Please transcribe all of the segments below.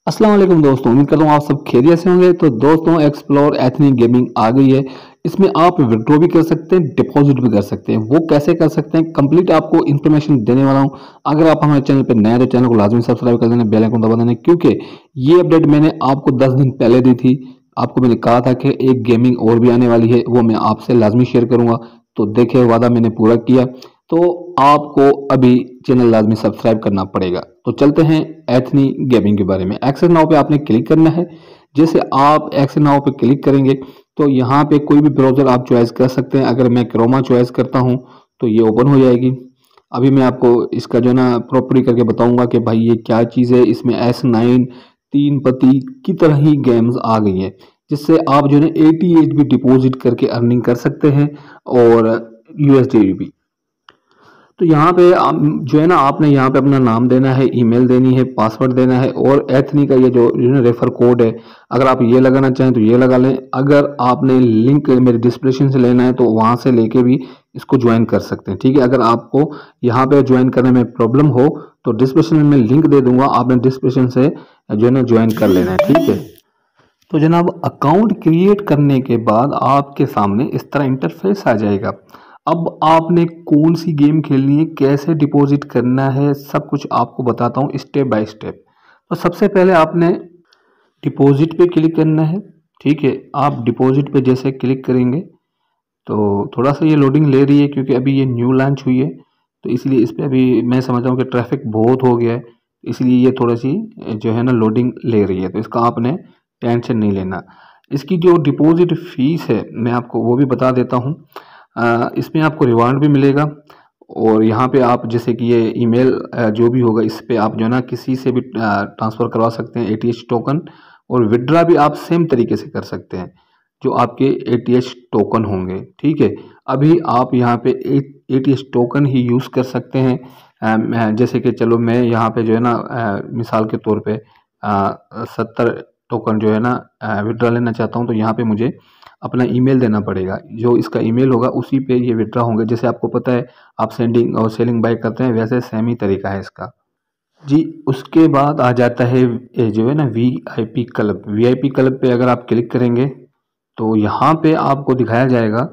अस्सलाम वालेकुम दोस्तों, उम्मीद करता हूँ आप सब खैरियत से होंगे। तो दोस्तों, एक्सप्लोर एथनिक गेमिंग आ गई है। इसमें आप विड्रॉ भी कर सकते हैं, डिपॉजिट भी कर सकते हैं। वो कैसे कर सकते हैं, कंप्लीट आपको इन्फॉर्मेशन देने वाला हूँ। अगर आप हमारे चैनल पर नए हैं तो चैनल को लाजमी सब्सक्राइब कर देना, बेल आइकन दबा देना, क्योंकि ये अपडेट मैंने आपको 10 दिन पहले दी थी। आपको मैंने कहा था कि एक गेमिंग और भी आने वाली है, वो मैं आपसे लाजमी शेयर करूंगा। तो देखिए, वादा मैंने पूरा किया। तो आपको अभी चैनल लाजमी सब्सक्राइब करना पड़ेगा। तो चलते हैं एथनी गेमिंग के बारे में। एक्सेस नाउ पे आपने क्लिक करना है। जैसे आप एक्सेस नाउ पे क्लिक करेंगे तो यहाँ पे कोई भी ब्राउज़र आप चॉइस कर सकते हैं। अगर मैं क्रोमा चॉइस करता हूँ तो ये ओपन हो जाएगी। अभी मैं आपको इसका जो है ना प्रॉपर्टी करके बताऊंगा कि भाई ये क्या चीज़ है। इसमें S9 तीन पति की तरह ही गेम्स आ गई हैं, जिससे आप जो है ना 88 भी डिपॉजिट करके अर्निंग कर सकते हैं और USD भी। तो यहाँ पे जो है ना आपने यहाँ पे अपना नाम देना है, ईमेल देनी है, पासवर्ड देना है और एथनी का ये जो रेफर कोड है, अगर आप ये लगाना चाहें तो ये लगा लें। अगर आपने लिंक मेरे डिस्क्रिप्शन से लेना है तो वहाँ से लेके भी इसको ज्वाइन कर सकते हैं। ठीक है, अगर आपको यहाँ पे ज्वाइन करने में प्रॉब्लम हो तो डिस्क्रिप्शन में मैं लिंक दे दूंगा, आपने डिस्क्रिप्शन से जो है ना ज्वाइन कर लेना है। ठीक है, तो जनाब अकाउंट क्रिएट करने के बाद आपके सामने इस तरह इंटरफेस आ जाएगा। अब आपने कौन सी गेम खेलनी है, कैसे डिपॉजिट करना है, सब कुछ आपको बताता हूँ स्टेप बाय स्टेप। तो सबसे पहले आपने डिपॉजिट पे क्लिक करना है। ठीक है, आप डिपॉजिट पे जैसे क्लिक करेंगे तो थोड़ा सा ये लोडिंग ले रही है, क्योंकि अभी ये न्यू लॉन्च हुई है। तो इसलिए इस पर अभी मैं समझता हूँ कि ट्रैफिक बहुत हो गया है, इसलिए ये थोड़ी सी जो है ना लोडिंग ले रही है। तो इसका आपने टेंशन नहीं लेना। इसकी जो डिपॉजिट फीस है मैं आपको वो भी बता देता हूँ। इसमें आपको रिवार्ड भी मिलेगा और यहाँ पे आप जैसे कि ये ईमेल जो भी होगा इस पे आप जो है ना किसी से भी ट्रांसफ़र करवा सकते हैं ATH टोकन, और विड्रा भी आप सेम तरीके से कर सकते हैं जो आपके ATH टोकन होंगे। ठीक है, अभी आप यहाँ पे ATH टोकन ही यूज़ कर सकते हैं। जैसे कि चलो मैं यहाँ पे जो है ना मिसाल के तौर पे 70 टोकन जो है ना विड्रा लेना चाहता हूँ, तो यहाँ पे मुझे अपना ईमेल देना पड़ेगा। जो इसका ईमेल होगा उसी पे ये विड्रा होंगे। जैसे आपको पता है आप सेंडिंग और सेलिंग बाय करते हैं, वैसे सेम ही तरीका है इसका जी। उसके बाद आ जाता है ये जो है ना VIP क्लब। VIP क्लब पे अगर आप क्लिक करेंगे तो यहाँ पे आपको दिखाया जाएगा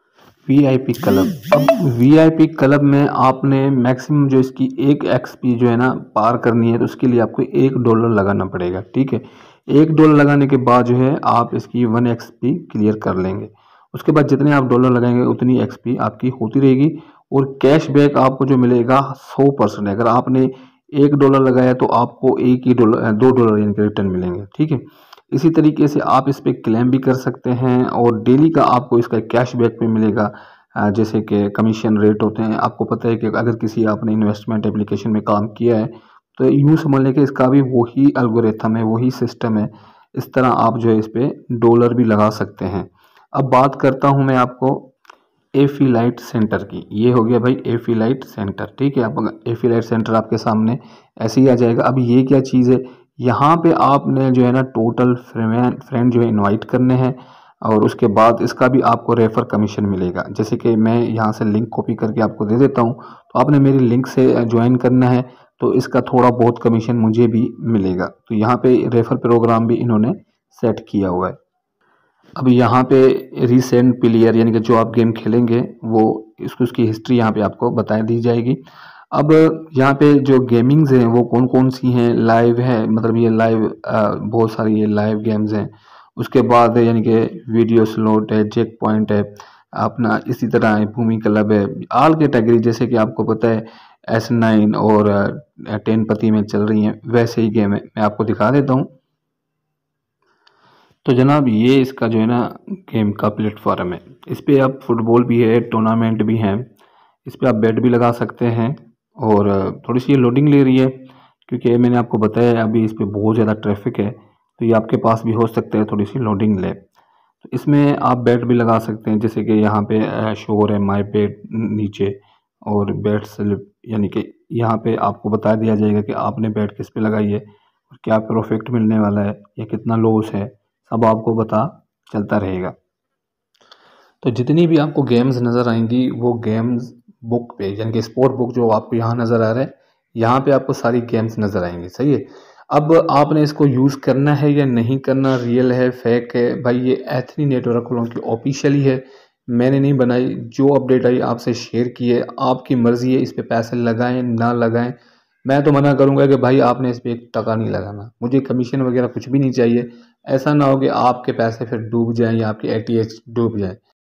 VIP क्लब। अब VIP क्लब में आपने मैक्सिमम जो इसकी एक XP जो है ना पार करनी है, तो उसके लिए आपको $1 लगाना पड़ेगा। ठीक है, $1 लगाने के बाद जो है आप इसकी 1 XP क्लियर कर लेंगे। उसके बाद जितने आप डॉलर लगाएंगे उतनी XP आपकी होती रहेगी और कैशबैक आपको जो मिलेगा 100%। अगर आपने $1 लगाया तो आपको एक ही डॉलर $2 यानी कि रिटर्न मिलेंगे। ठीक है, इसी तरीके से आप इस पर क्लेम भी कर सकते हैं और डेली का आपको इसका कैशबैक भी मिलेगा। जैसे कि कमीशन रेट होते हैं, आपको पता है कि अगर किसी आपने इन्वेस्टमेंट एप्लीकेशन में काम किया है तो यूँ समझ लें कि इसका भी वही एल्गोरिथम है, वही सिस्टम है। इस तरह आप जो है इस पर डॉलर भी लगा सकते हैं। अब बात करता हूँ मैं आपको एफिलाइट सेंटर की। ये हो गया भाई एफिलाइट सेंटर। ठीक है, आप एफिलाइट सेंटर आपके सामने ऐसे ही आ जाएगा। अब ये क्या चीज़ है, यहाँ पे आपने जो है ना टोटल फ्रेंड जो है इनवाइट करने हैं और उसके बाद इसका भी आपको रेफर कमीशन मिलेगा। जैसे कि मैं यहाँ से लिंक कॉपी करके आपको दे देता हूँ, तो आपने मेरी लिंक से ज्वाइन करना है तो इसका थोड़ा बहुत कमीशन मुझे भी मिलेगा। तो यहाँ पे रेफर प्रोग्राम भी इन्होंने सेट किया हुआ है। अब यहाँ पे रिसेंट प्लेयर यानी कि जो आप गेम खेलेंगे वो उसकी हिस्ट्री यहाँ पे आपको बता दी जाएगी। अब यहाँ पे जो गेमिंग्स हैं वो कौन कौन सी हैं, लाइव है, मतलब ये लाइव बहुत सारी ये लाइव गेम्स हैं। उसके बाद यानी कि वीडियो स्लॉट है, चेक पॉइंट है अपना, इसी तरह है भूमि क्लब है, ऑल कैटेगरी। जैसे कि आपको पता है S9 और 10 पति में चल रही हैं, वैसे ही गेम है। मैं आपको दिखा देता हूँ। तो जनाब ये इसका जो है ना गेम का प्लेटफॉर्म है। इस पर आप फुटबॉल भी है, टूर्नामेंट भी हैं, इस पर आप बेट भी लगा सकते हैं। और थोड़ी सी ये लोडिंग ले रही है क्योंकि मैंने आपको बताया अभी इस पर बहुत ज़्यादा ट्रैफिक है, तो ये आपके पास भी हो सकता है थोड़ी सी लोडिंग ले। तो इसमें आप बेट भी लगा सकते हैं, जैसे कि यहाँ पे शो हो रहा है माई बेट नीचे, और बेट स्लिप यानी कि यहाँ पे आपको बता दिया जाएगा कि आपने बेट किस पे लगाई है और क्या प्रॉफिट मिलने वाला है या कितना लॉस है, सब आपको पता चलता रहेगा। तो जितनी भी आपको गेम्स नज़र आएंगी वो गेम्स बुक पे यानी कि स्पोर्ट बुक जो आपको यहाँ नज़र आ रहा है, यहाँ पे आपको सारी गेम्स नज़र आएंगी। सही है, अब आपने इसको यूज़ करना है या नहीं करना, रियल है फेक है, भाई ये एथनी नेटवर्क वालों की ऑफिशियल ही है, मैंने नहीं बनाई। जो अपडेट आई आपसे शेयर की है, आपकी मर्ज़ी है इस पे पैसे लगाएं ना लगाएं। मैं तो मना करूंगा कि भाई आपने इस पे एक टका नहीं लगाना, मुझे कमीशन वगैरह कुछ भी नहीं चाहिए। ऐसा ना हो कि आपके पैसे फिर डूब जाएं या आपके एटीएच डूब जाएं।